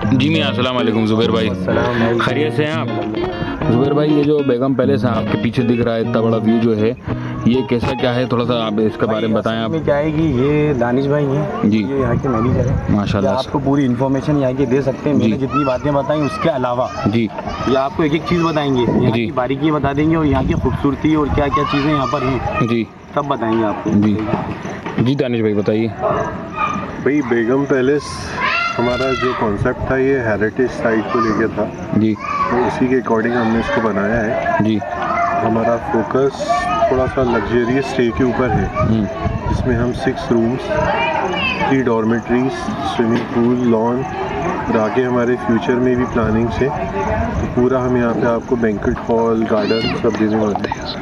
जी मियाँ, अस्सलाम वालेकुम ज़ुबैर भाई। खैरियत से हैं आप? ज़ुबैर भाई, ये जो बेगम पैलेस है आपके पीछे दिख रहा है, इतना बड़ा व्यू जो है, ये कैसा क्या है, थोड़ा सा आप इसके बारे में बताएं। आप क्या है कि ये दानिश भाई हैं जी, ये यहाँ के मैनेजर हैं माशाल्लाह। आपको पूरी इन्फॉर्मेशन यहाँ की दे सकते हैं। मैंने जितनी बातें बताई उसके अलावा जी, ये आपको एक एक चीज़ बताएंगे, यहाँ की बारीकी बता देंगे और यहाँ की खूबसूरती और क्या क्या चीज़ें यहाँ पर हैं जी, सब बताएंगे आपको। जी दानिश भाई बताइए। भाई बेगम पैलेस हमारा जो कॉन्सेप्ट था ये हेरिटेज साइट को लेकर था जी, तो उसी के अकॉर्डिंग हमने इसको बनाया है जी। हमारा फोकस थोड़ा सा लग्जरियस स्टे के ऊपर है जिसमें हम 6 rooms, 3 dormitories, swimming pool, lawn और आगे हमारे फ्यूचर में भी प्लानिंग है तो पूरा हम यहाँ पे आपको बैंक्वेट हॉल, गार्डन सब देने वाले हैं।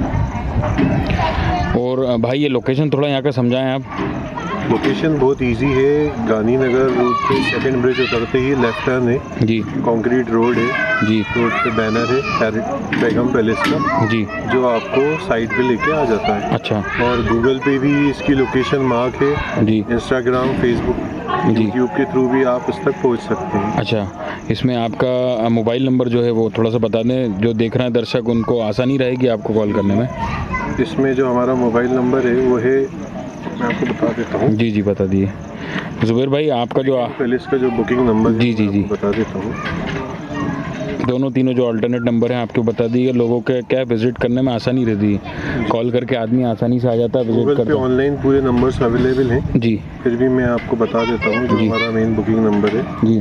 और भाई ये लोकेशन थोड़ा यहाँ का समझाएं आप। लोकेशन बहुत इजी है, गांधीनगर रोड पे सेकंड ब्रिज उतरते ही लेफ्ट टर्न है जी, कंक्रीट रोड है जी, रोड पे बैनर है बेगम पैलेस का जी, जो आपको साइट पे लेके आ जाता है। अच्छा, और गूगल पे भी इसकी लोकेशन मार्क है जी, इंस्टाग्राम, फेसबुक, यूट्यूब के थ्रू भी आप इस तक पहुंच सकते हैं। अच्छा। इसमें आपका मोबाइल नंबर जो है वो थोड़ा सा बता दें, जो देख रहे हैं दर्शक उनको आसानी रहेगी आपको कॉल करने में। इसमें जो हमारा मोबाइल नंबर है वो है, मैं आपको बता देता हूँ। जी जी बता दिए ज़ुबैर भाई। आपका जो पैलेस का जो बुकिंग नंबर है जी जी जी बता देता हूँ। दोनों तीनों जो अल्टरनेट नंबर हैं आपको बता दिए, लोगों के क्या विजिट करने में आसानी रहती है, कॉल करके आदमी आसानी से आ जाता है, विजिट गूगल पे करता है। ऑनलाइन पूरे नंबर्स अवेलेबल हैं जी, फिर भी मैं आपको बता देता हूँ जो हमारा मेन बुकिंग नंबर है जी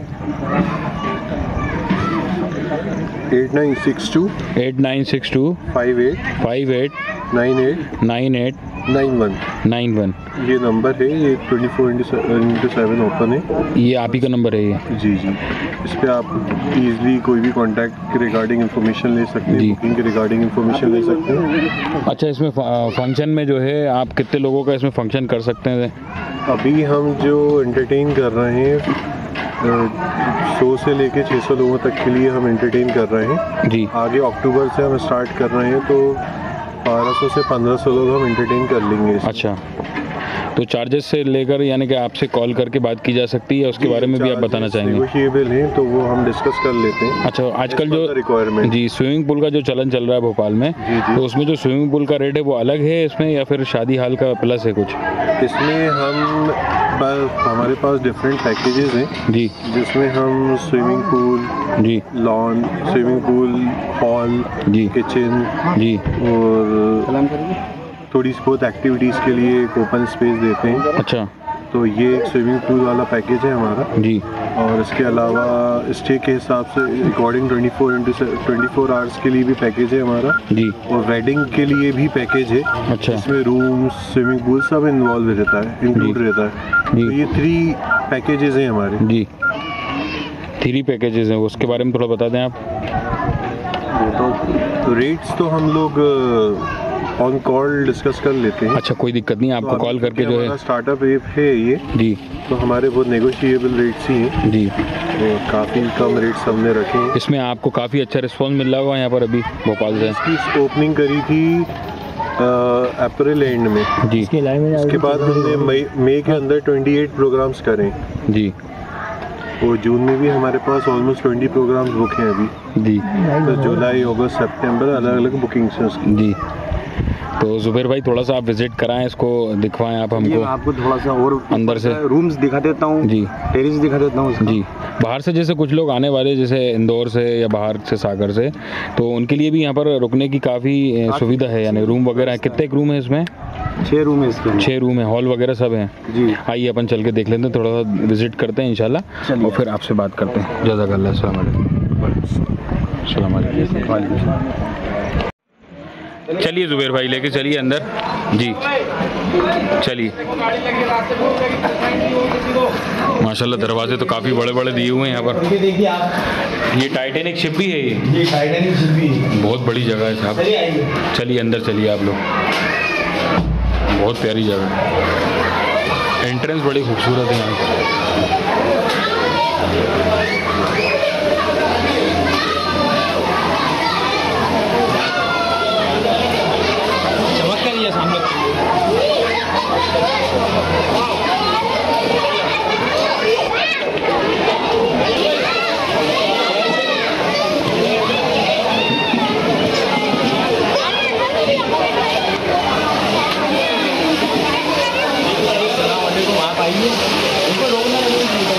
8962 8962 58 58 98 98 91 91। ये नंबर है, ये 24/7 ओपन है। ये आप ही का नंबर है ये? जी जी, इस पे आप इजीली कोई भी कांटेक्ट के रिगार्डिंग इन्फॉर्मेशन ले सकते हैं, बुकिंग के रिगार्डिंग इन्फॉर्मेशन ले सकते हैं। अच्छा, इसमें फंक्शन में जो है आप कितने लोगों का इसमें फंक्शन कर सकते हैं? अभी हम जो एंटरटेन कर रहे हैं 100 से लेके 600 लोगों तक के लिए हम एंटरटेन कर रहे हैं जी। आगे अक्टूबर से हम स्टार्ट कर रहे हैं तो 1200 से 1500 लोग हम एंटरटेन कर लेंगे। अच्छा, तो चार्जेस से लेकर यानी कि आपसे कॉल करके बात की जा सकती है, उसके बारे में भी आप बताना चाहेंगे? नेगोशिएबल हैं तो वो हम डिस्कस कर लेते हैं। अच्छा, आजकल जो रिक्वायरमेंट जी स्विमिंग पूल का जो चलन चल रहा है भोपाल में, जी। तो उसमें जो स्विमिंग पूल का रेट है वो अलग है इसमें या फिर शादी हाल का प्लस है कुछ? इसमें हमारे पास डिफरेंट पैकेजेस हैं जी, जिसमें हम स्विमिंग पूल, जी, लॉन, स्विमिंग पूल, हॉल, जी, किचन जी, और थोड़ी बहुत एक्टिविटीज़ के लिए एक ओपन स्पेस देते हैं। अच्छा, तो ये एक स्विमिंग पूल वाला पैकेज है हमारा जी, और इसके अलावा स्टे के हिसाब से अकॉर्डिंग 24 आवर्स के लिए भी पैकेज है हमारा जी, और वेडिंग के लिए भी पैकेज है। अच्छा, इसमें रूम, स्विमिंग पूल सब इन्वॉल्व रहता है, इंक्लूड रहता है। तो ये 3 पैकेजेस हैं हमारे। जी 3 पैकेजेस हैं, उसके बारे में थोड़ा बता दें आप। तो रेट्स तो हम लोग ऑन कॉल डिस्कस कर लेते हैं। अच्छा, कोई दिक्कत नहीं, आपको कॉल करके जो है स्टार्टअप ऐप है ये जी, तो हमारे बहुत नेगोशिएबल रेट्स ही हैं जी, और काफ़ी कम रेट्स हमने रखे हैं। इसमें आपको काफ़ी अच्छा रिस्पॉन्स मिल रहा होगा यहाँ पर अभी भोपाल से? इसकी ओपनिंग करी थी अप्रैल एंड में जी, उसके बाद हमने मई के अंदर 28 प्रोग्राम्स करें जी, और जून में भी हमारे पास ऑलमोस्ट 20 प्रोग्राम्स बुक हैं अभी जी, तो जुलाई, अगस्त, सितंबर अलग अलग बुकिंग्स हैं उसकी। जी। तो ज़ुबैर भाई थोड़ा सा आप विजिट कराएं, इसको दिखवाएं आप हमको। आपको थोड़ा सा और अंदर से रूम्स दिखा देता हूँ जी, टेरेस दिखा देता हूँ जी। बाहर से जैसे कुछ लोग आने वाले जैसे इंदौर से या बाहर से सागर से, तो उनके लिए भी यहाँ पर रुकने की काफ़ी सुविधा है, यानी रूम वगैरह है। कितने रूम है इसमें? 6 रूम है इसके। 6 रूम है, हॉल वगैरह सब हैं जी। आइए अपन चल के देख लेते हैं, थोड़ा सा विजिट करते हैं इंशाल्लाह और फिर आपसे बात करते हैं। जज़ाकल्लाह, अस्सलाम वालेकुम। चलिए ज़ुबैर भाई लेके चलिए अंदर जी, चलिए। माशाल्लाह दरवाजे तो काफ़ी बड़े बड़े दिए हुए हैं यहाँ पर। ये टाइटैनिक शिप भी है, ये टाइटैनिक शिप भी बहुत बड़ी जगह है साहब। चलिए अंदर चलिए आप लोग, बहुत प्यारी जगह है, एंट्रेंस बड़ी खूबसूरत है यहाँ की। सामने आइए, उसको रोकना नहीं।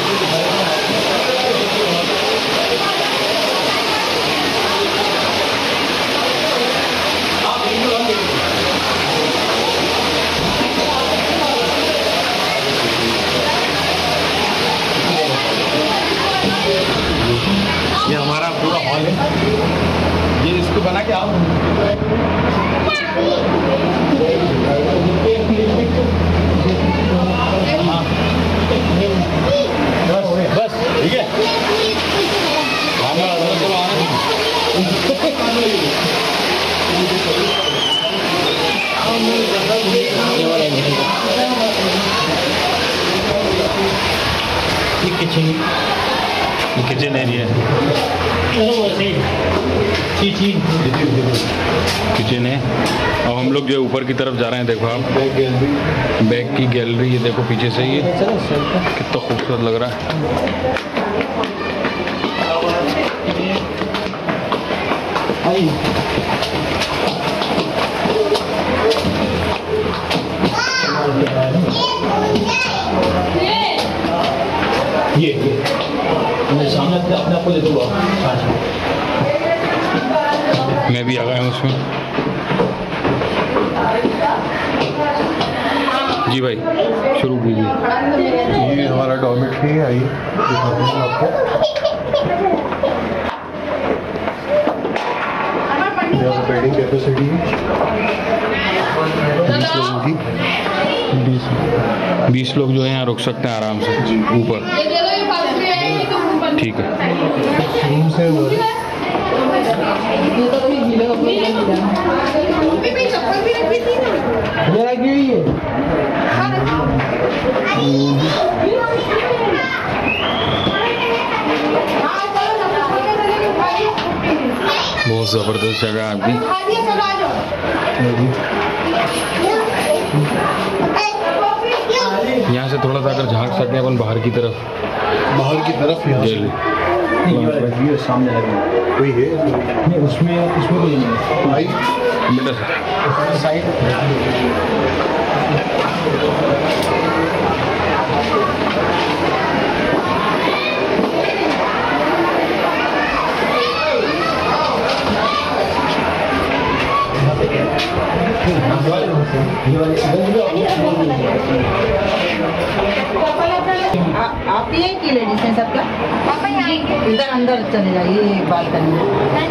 ये हमारा पूरा हॉल है, ये इसको बना के आओ। बस ठीक है। किचन एरिया है, किचन है। अब हम लोग जो ऊपर की तरफ जा रहे हैं, देखो आप बैग की गैलरी, ये देखो पीछे से, ये कितना खूबसूरत लग रहा है। ये मैं सामने अपने आपको दे दूँगा। मैं भी आ गया हूँ उसमें। जी भाई शुरू कीजिए। ये हमारा डॉर्मेट्री है, आइए दिखाते हैं आपको। यहाँ बेडिंग कैपेसिटी है 20 लोगों की। 20 लोग जो है यहाँ रुक सकते हैं आराम से ऊपर। ठीक है। रूम से हमारे बहुत ज़बरदस्त जगह है आपकी। यहाँ से थोड़ा सा अगर झांक सकें अपन बाहर की तरफ यहाँ ये सामने लगे कोई है नहीं, उसमें कोई नहीं है। बेटा साइड आप ही की लेडीज हैं सबका? इधर अंदर चले जाइए बालकनी में।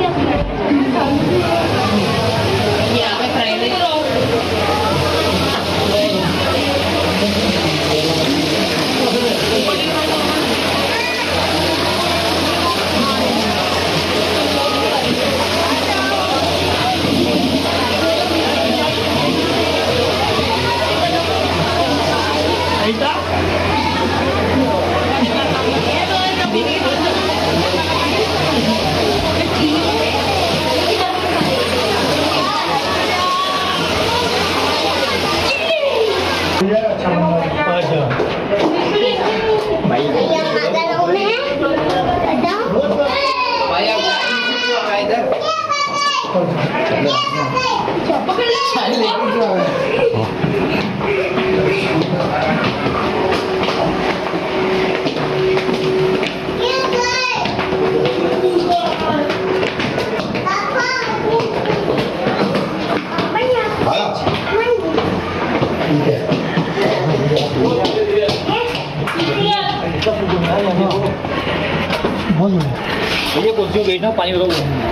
ये कुर्सियों बैठना पानी ये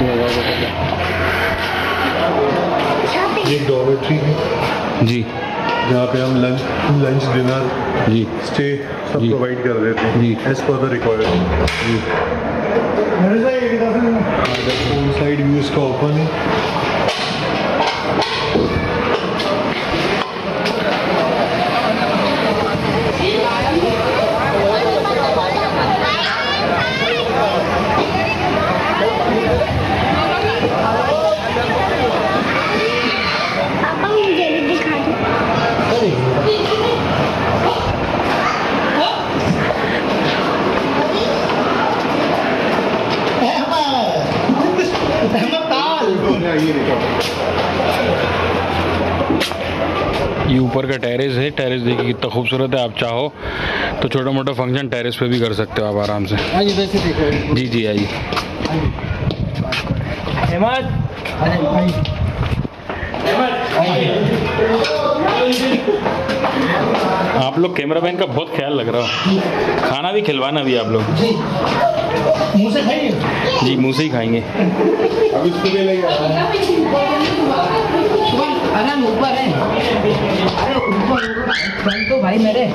डॉर्मेट्री है जी, जहाँ पे हम लंच डिनर जी, स्टे सब जी। प्रोवाइड कर देते हैं जी। As per the requirement. Home side view इसका ओपन है। ये ऊपर का टेरेस है, टेरेस देखिए कितना खूबसूरत है। आप चाहो तो छोटा मोटा फंक्शन टेरेस पे भी कर सकते हो आप आराम से। जी जी आइए। आप लोग कैमरामैन का बहुत ख्याल लग रहा हो। खाना भी खिलवाना भी आप लोग मुँह से खाएंगे? जी मुँह से ही खाएंगे। अब इसको ले लेंगे। अरे ऊपर है, अरे ऊपर तो भाई मेरे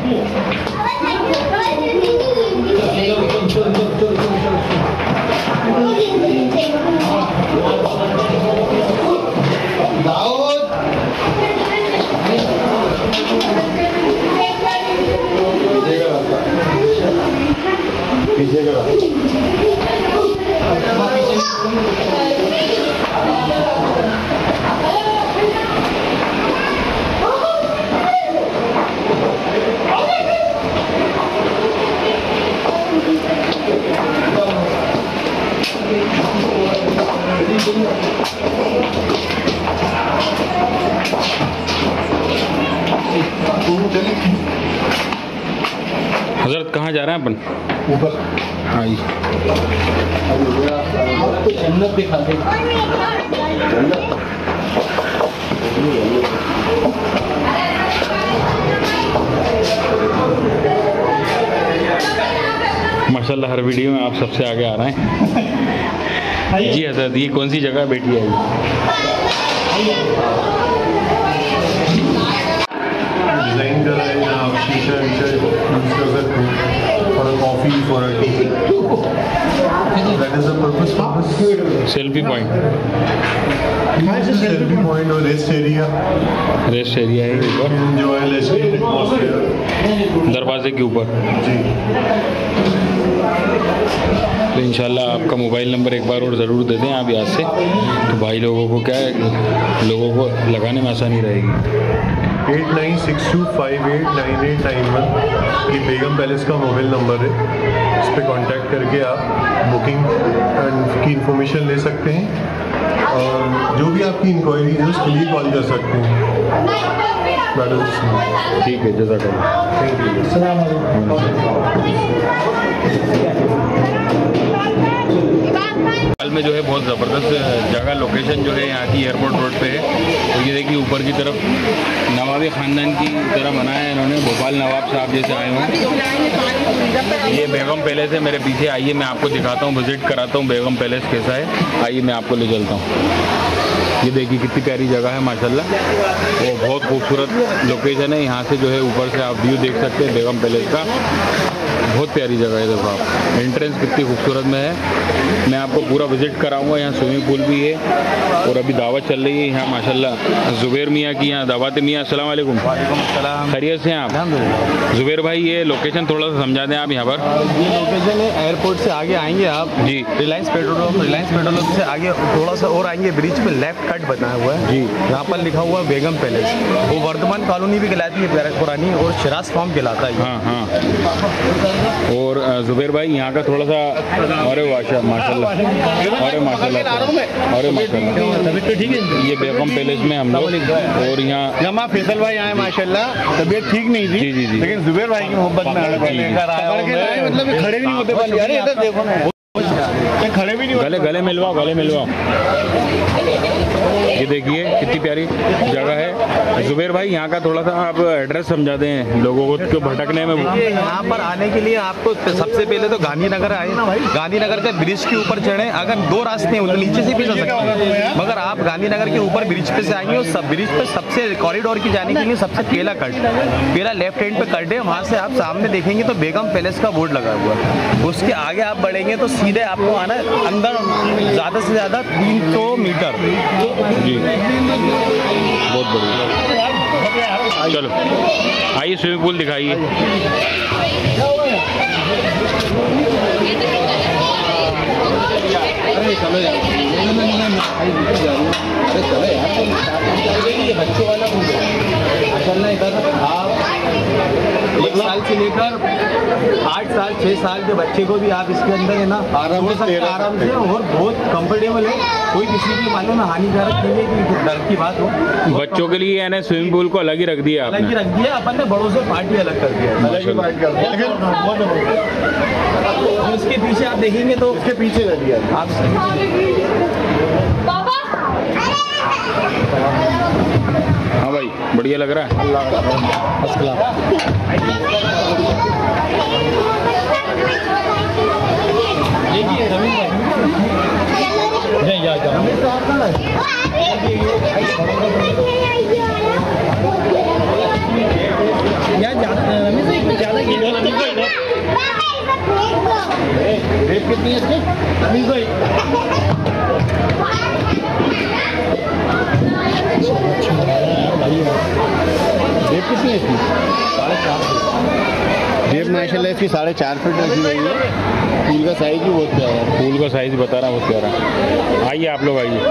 पीछे का हजरत कहाँ जा रहे हैं अपन? ऊपर आइए। आपको जन्नत दिखा दे। माशाल्लाह हर वीडियो में आप सबसे आगे आ रहे हैं। जी हजरत ये कौन सी जगह बैठी है? डिज़ाइन करा है, यहाँ आप शीशा यूज़ कर सकते हैं for a coffee, for a tea. That is the purpose of this. Selfie point, selfie point और रेस्ट एरिया। रेस्ट एरिया है ऊपर, एंजॉय लेस्टिंग एटमॉस्फेयर दरवाजे के ऊपर। जी। तो इंशाल्लाह आपका मोबाइल नंबर एक बार और ज़रूर दे दें आप यहाँ से, तो भाई लोगों को क्या है, लोगों को लगाने में आसानी रहेगी। 8962589891 ये बेगम पैलेस का मोबाइल नंबर है। इस पर कांटेक्ट करके आप बुकिंग की इंफॉर्मेशन ले सकते हैं और जो भी आपकी इंक्वायरी है उसके लिए कॉल कर सकते हैं। ठीक है, जज़ाकल्लाह। Thank you. हाल में जो है बहुत ज़बरदस्त जगह लोकेशन जो है यहाँ की एयरपोर्ट रोड पे है। तो ये देखिए ऊपर की तरफ नवाबी ख़ानदान की तरह बनाया है इन्होंने, भोपाल नवाब साहब जैसे आए हों। ये बेगम पैलेस है मेरे पीछे, आइए मैं आपको दिखाता हूँ, विज़िट कराता हूँ बेगम पैलेस कैसा है। आइए मैं आपको ले चलता हूँ। ये देखिए कितनी प्यारी जगह है माशाल्लाह, वो बहुत खूबसूरत लोकेशन है। यहाँ से जो है ऊपर से आप व्यू देख सकते हैं बेगम पैलेस का, बहुत प्यारी जगह है। देखो आप एंट्रेंस कितनी खूबसूरत में है। मैं आपको पूरा विजिट कराऊंगा। यहाँ स्विमिंग पूल भी है और अभी दावत चल रही है यहाँ माशाल्लाह। जुबैर मियाँ की यहाँ दावत। मियाँ अस्सलाम वालेकुम। वालेकुम अस्सलाम। खैरियत से हैं आप? अल्हम्दुलिल्लाह। जुबैर भाई ये लोकेशन थोड़ा सा समझा दें आप यहाँ पर। ये लोकेशन है एयरपोर्ट से आगे आएंगे आप जी। रिलायंस पेट्रोल से आगे थोड़ा सा और आएंगे, ब्रिज पे लेफ्ट कट बना हुआ है जी। यहाँ पर लिखा हुआ है बेगम पैलेस। वो वर्धमान कॉलोनी भी कहलाती है पुरानी, और शिराज फार्म कहलाता है। हाँ हाँ। और जुबैर भाई यहाँ का थोड़ा सा, अरे माशाल्लाह, अरे माशाल्लाह, अरे माशाल्लाह, ठीक है। ये बेगम पैलेस में हम लोग, और यहाँ जमा फैसल भाई आए माशाल्लाह, तबीयत ठीक नहीं थी। जी जी जी। लेकिन जुबैर भाई की मोहब्बत में मतलब खड़े भी नहीं होते। अरे इधर देखो ना, खड़े भी नहीं होते। गले मिलवाओ, गले मिलवाओ। ये देखिए कितनी प्यारी जगह है। जुबैर भाई यहाँ का थोड़ा सा आप एड्रेस समझा दें लोगों को, क्यों भटकने में। यहाँ पर आने के लिए आपको सबसे पहले तो गांधीनगर आए, गांधीनगर से ब्रिज के ऊपर चढ़े। अगर दो रास्ते हैं, नीचे से भी जा सकते हैं, मगर आप गांधीनगर के ऊपर ब्रिज पे से आएंगे और सब ब्रिज पे सबसे कॉरिडोर की जाने के लिए सबसे पहला लेफ्ट हैंड पे कट है। वहाँ से आप सामने देखेंगे तो बेगम पैलेस का बोर्ड लगा हुआ है। उसके आगे आप बढ़ेंगे तो सीधे आपको आना है अंदर, ज़्यादा से ज़्यादा 300 मीटर। जी बहुत बढ़िया। चलो आइए स्विमिंग पूल दिखाइए। बच्चों वाला आप साल से लेकर 8 साल 6 साल के बच्चे को भी आप इसके अंदर है ना छोड़ सकते हैं आराम से, और बहुत कंफर्टेबल है। कोई किसी की मालूम ना हानिकारक चीज़ है कि डर की बात हो। बच्चों के लिए यानी स्विमिंग पूल को अलग ही रख दिया अलग ही रख दिया अपन ने, बड़ों से पार्टी अलग कर दिया। और इसके पीछे आप देखेंगे तो इसके पीछे रह दिया आप हाँ भाई बढ़िया लग रहा है। रेट कितनी है इसकी? रेट कितनी है इसकी? 4.5 फीट। रेट माशाल्लाह इसकी 4.5 फीट रखी गई है। फूल का साइज भी बहुत प्यारा है। फूल का साइज बता रहा बहुत प्यारा। आइए आप लोग आइए।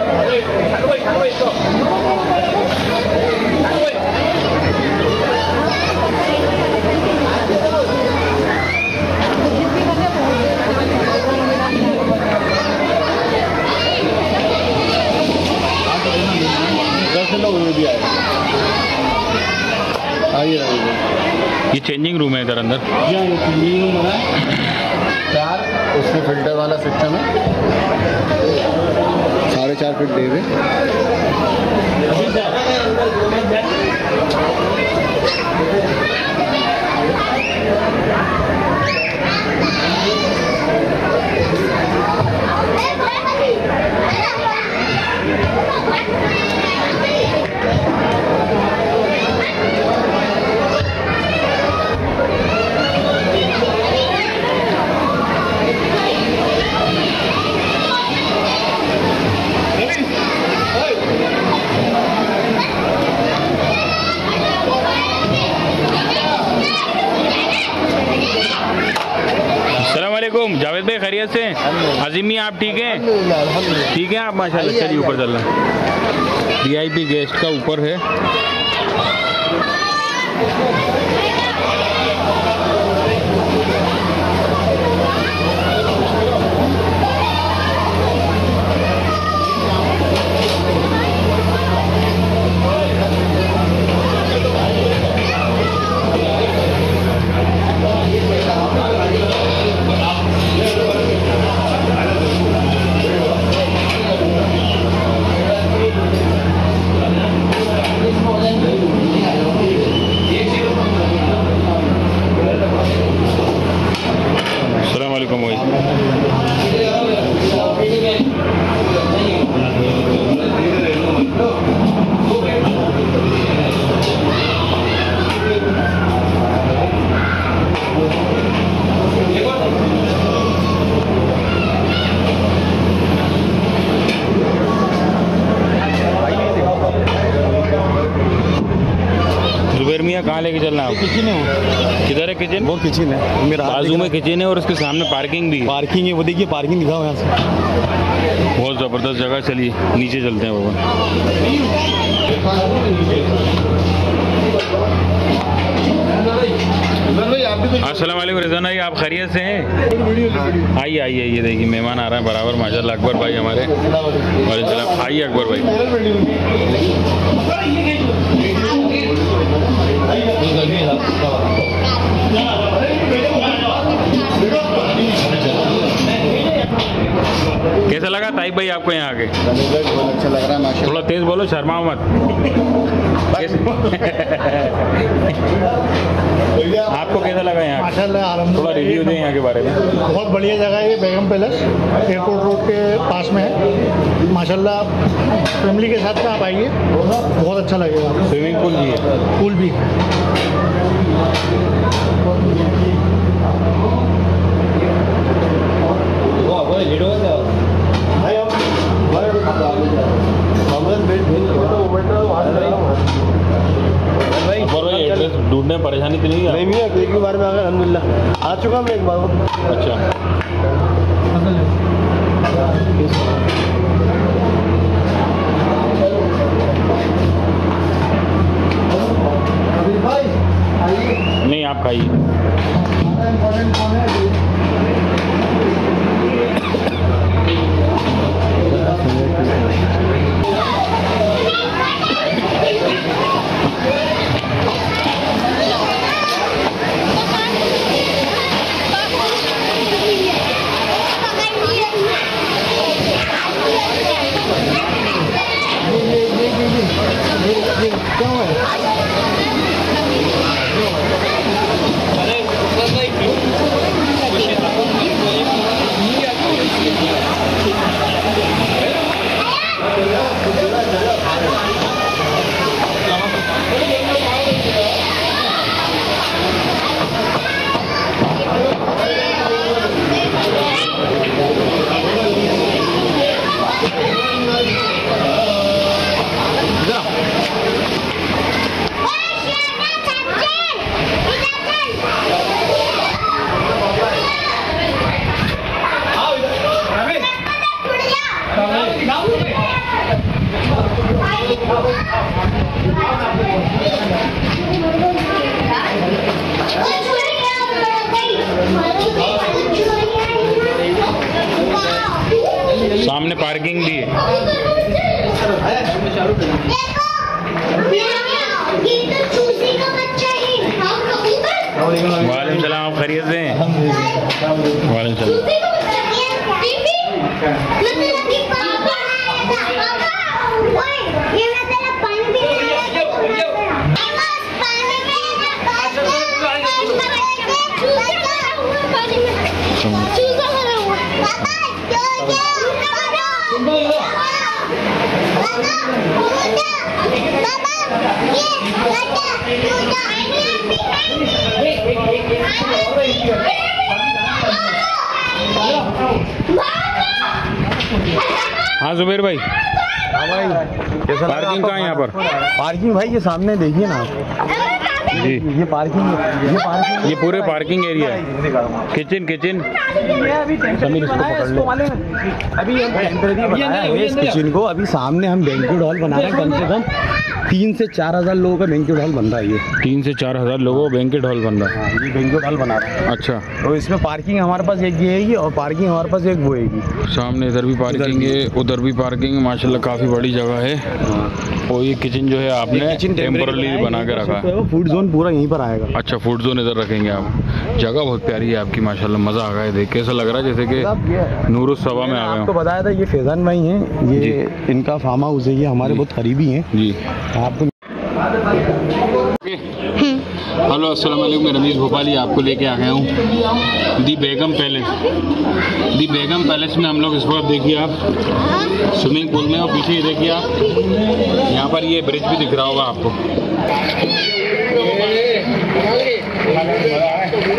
भी आइए ये चेंजिंग रूम है इधर अंदर। ये चेंजिंग रूम है 4, उसमें फिल्टर वाला सिस्टम है। 4.5 फीट दे रहे। अस्सलामुअलैकुम जावेद भाई, खैरियत से? अजीमी आप ठीक हैं? ठीक है आप माशाल्लाह। चलिए ऊपर चलना। VIP गेस्ट का ऊपर है। अस्सलामुअलैकुम भाई। जुबैर मियाँ कहाँ लेके चलना है? किचन है। किधर है किचन? वो किचन है मेरा बाजू में किचन है और उसके सामने पार्किंग भी है। पार्किंग है, वो देखिए पार्किंग दिखाओ यहाँ से। बहुत ज़बरदस्त जगह। चलिए नीचे चलते हैं बाबा। अस्सलाम वालेकुम रिजवान भाई, आप खैरियत से हैं? आइए आइए, ये देखिए मेहमान आ रहे हैं बराबर माशाल्लाह। अकबर भाई हमारे। वालेकुम। आइए अकबर भाई। कैसा लगा ताइब भाई आपको यहाँ आके? बहुत अच्छा लग रहा है माशाल्लाह। थोड़ा तेज बोलो, शर्माओ मत। आपको कैसा लगा यहाँ? माशाल्लाह थोड़ा रिव्यू दें यहाँ के बारे में। बहुत बढ़िया जगह है ये। बेगम पैलेस एयरपोर्ट रोड के पास में है। माशाल्लाह फैमिली के साथ में आप आइए, बहुत अच्छा लगेगा। स्विमिंग पूल भी है? पूल भी एड्रेस ढूंढने में परेशानी तो नहीं है? नहीं है, एक ही बार में आ गया अल्हम्दुलिल्लाह। आ चुका मैं एक बार। अच्छा नहीं आप खाइए। सामने पार्किंग भी है। वालेकुम सलाम, आप खैरियत से हैं? वालेकुम सलाम। हाँ जुबैर भाई। हाँ भाई, कैसा पार्किंग कहाँ है यहाँ पर? पार्किंग भाई ये सामने देखिए ना आप। जी ये पार्किंग ये पूरे पार्किंग एरिया है। किचन समीर इसको पकड़ ले। अभी हम टेम्परेरी बनाया है इस किचन को। अभी सामने हम बैंक्वेट हॉल बना रहे हैं। कम से कम 3 से 4 हज़ार लोगों का बैंक्वेट हॉल बन रहा है। ये 3 से 4 हज़ार लोगों का बैंक्वेट हॉल बन रहा है। ये बैंक्वेट हॉल बना रहा है। अच्छा, तो इसमें पार्किंग हमारे पास एक ये है और पार्किंग हमारे पास एक वो है। सामने इधर भी पार्किंग है, उधर भी पार्किंग। माशाल्लाह काफ़ी बड़ी जगह है। और ये किचन जो है आपने टेम्पोरली बना के रखा है। फूड जोन पूरा यहीं पर आएगा। अच्छा, फूड जोन इधर रखेंगे आप। जगह बहुत प्यारी है आपकी माशाल्लाह, मज़ा आ गया देख के। ऐसा लग रहा है जैसे कि नूरुस्सबा में आ गए। आपको बताया था ये फैजान भाई हैं, ये इनका फार्म हाउस है, ये हमारे बहुत करीबी हैं जी। आपको। हेलो अस्सलाम वालेकुम, मैं रमीज़ भोपाली आपको लेके आ गया हूँ दी बेगम पैलेस। दी बेगम पैलेस में हम लोग इस वक्त देखिए आप स्विमिंग पूल में, और पीछे ही देखिए आप यहाँ पर ये ब्रिज भी दिख रहा होगा आपको।